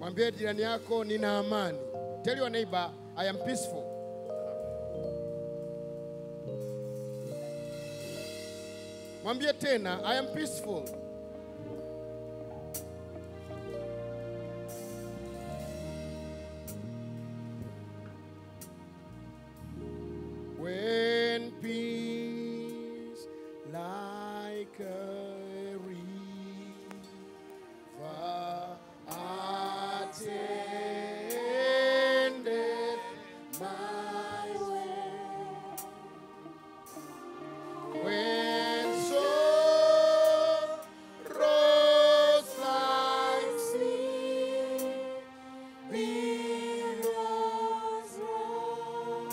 Mwambie jirani yako nina amani. Tell your neighbor, I am peaceful. Mwambie tena, I am peaceful. When peace like a river attended my way, when sorrows like sea billows roll,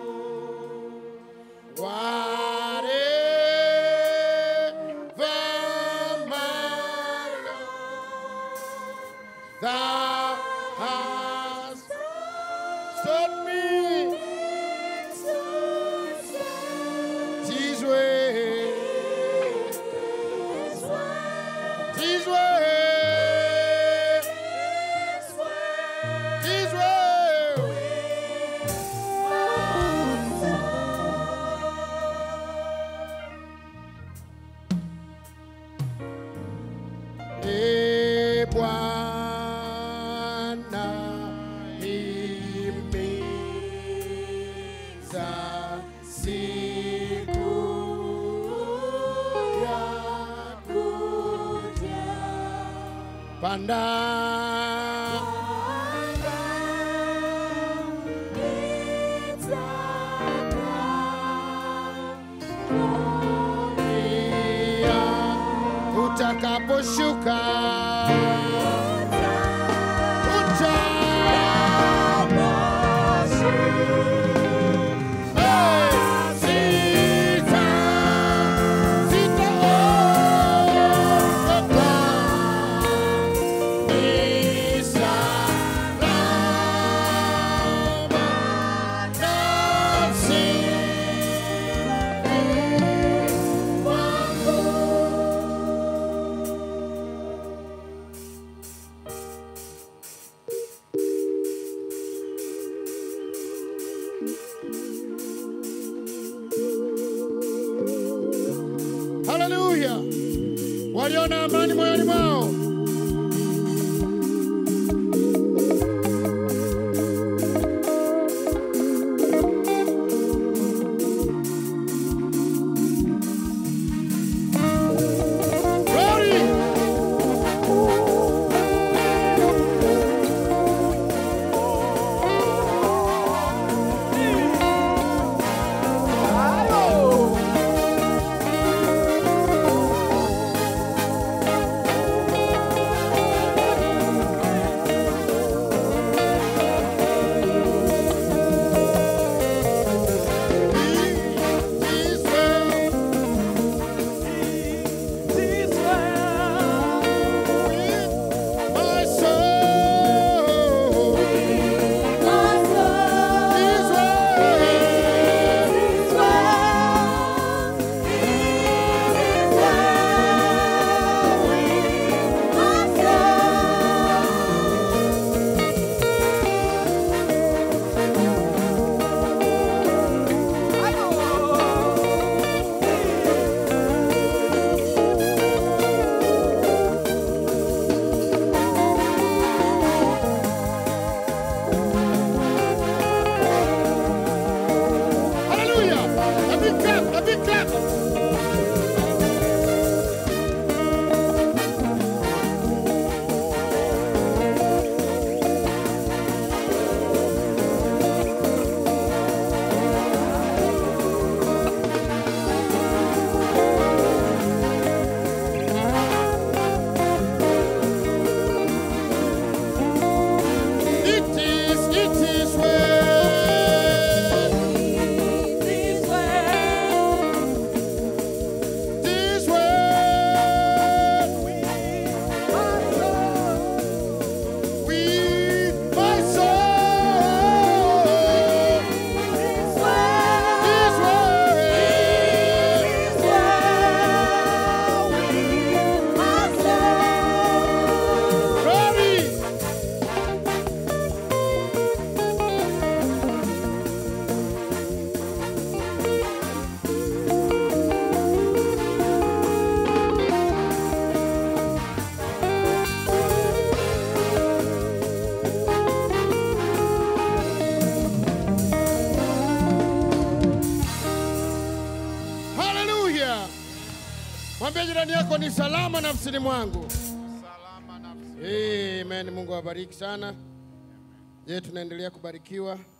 whatever my Lord thou hast taught me, His way, His way, His way. Bwana himiza siku ya kuja. Panda utakaposhuka Hallelujah. Waliona amani moyoni mwao. jirani yako ni salama nafsini mwangu. Salama nafsini. Amen. Mungu awabariki sana. Je, tunaendelea kubarikiwa.